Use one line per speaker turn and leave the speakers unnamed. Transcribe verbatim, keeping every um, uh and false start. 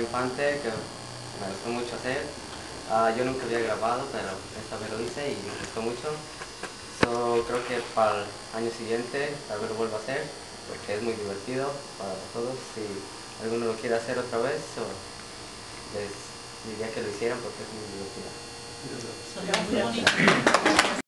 Infante, que me gustó mucho hacer. Uh, yo nunca había grabado, pero esta vez lo hice y me gustó mucho. So, creo que para el año siguiente tal vez lo vuelva a hacer, porque es muy divertido para todos. Si alguno lo quiere hacer otra vez, so, les diría que lo hicieran porque es muy divertido.
Son muy bonitos.